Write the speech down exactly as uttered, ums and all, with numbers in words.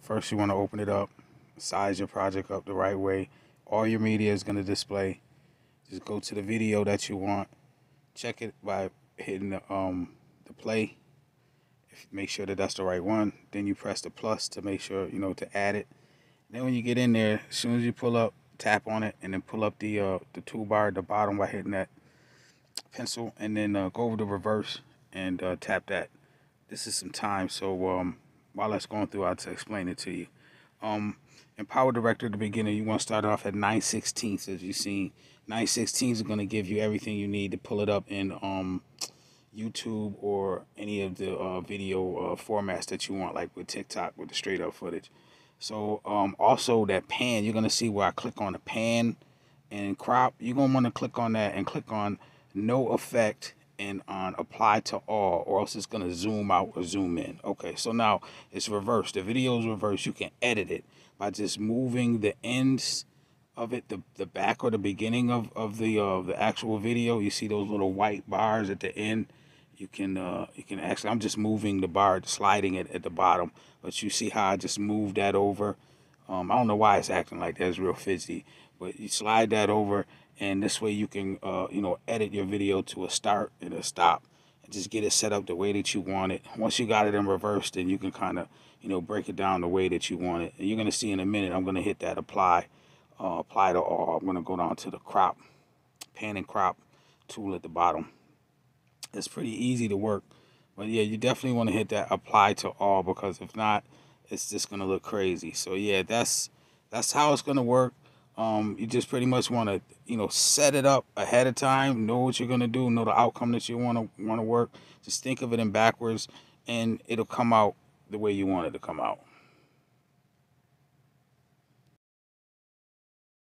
First, you want to open it up, size your project up the right way. All your media is going to display. Just go to the video that you want. Check it by hitting the um the play. If, make sure that that's the right one. Then you press the plus to make sure you know to add it. Then when you get in there, as soon as you pull up, tap on it, and then pull up the uh, the toolbar at the bottom by hitting that pencil, and then uh, go over to reverse and uh, tap that. This is some time, so um, while that's going through, I'll explain it to you. Um, in Power Director at the beginning, you want to start off at nine sixteenths, as you see. nine sixteenths is going to give you everything you need to pull it up in um, YouTube or any of the uh, video uh, formats that you want, like with TikTok with the straight up footage. So um, also that pan, you're going to see where I click on the pan and crop. You're going to want to click on that and click on no effect and on apply to all, or else it's going to zoom out or zoom in. Okay, so now it's reversed. The video is reversed. You can edit it by just moving the ends of it, the, the back or the beginning of, of the uh, the actual video. You see those little white bars at the end. You can uh, you can actually, I'm just moving the bar, sliding it at the bottom, but you see how I just moved that over. Um, I don't know why it's acting like that. It's real fidgety, but you slide that over, and this way you can uh, you know edit your video to a start and a stop, and just get it set up the way that you want it. Once you got it in reverse, then you can kind of you know break it down the way that you want it. And you're gonna see in a minute. I'm gonna hit that apply, uh, apply to all. I'm gonna go down to the crop, pan and crop tool at the bottom. It's pretty easy to work, but yeah, you definitely want to hit that apply to all, because if not, it's just gonna look crazy. So yeah, that's that's how it's gonna work. Um, you just pretty much want to you know set it up ahead of time, know what you're gonna do, know the outcome that you want to want to work. Just think of it in backwards, and it'll come out the way you want it to come out.